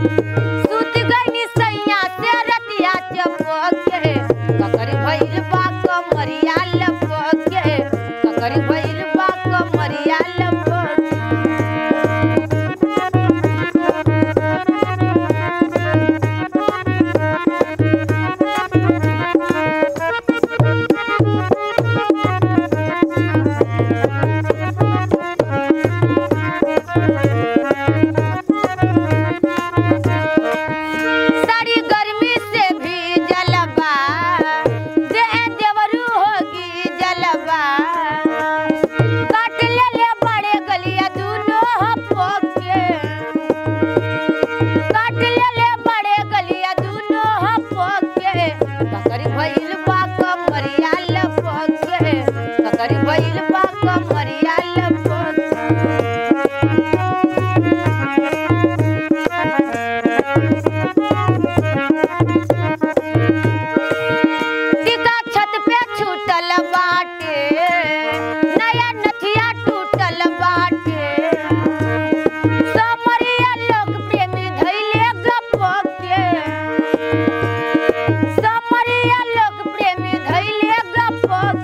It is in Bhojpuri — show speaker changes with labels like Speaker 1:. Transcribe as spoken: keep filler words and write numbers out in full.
Speaker 1: सूत गईनी सैया से रतिया चपके ककरी भइल बा कमरिया लपके ककरी भइल बा कमरिया लपके सारी गर्मी से भीजल बा देह देवरू होगी जलबा काट ले ले बड़े गलिया दूनो हपके काट ले ले बड़े गलिया दूनो हपके ककरी भइल बा कमरिया लपके ककरी भइल बा कमरिया लपके टिका छत पे छूटल बाटे नया नथिया टूटल बाटे समरिया लोग प्रेमी धइले गपके समरिया लोग प्रेमी धइले गपके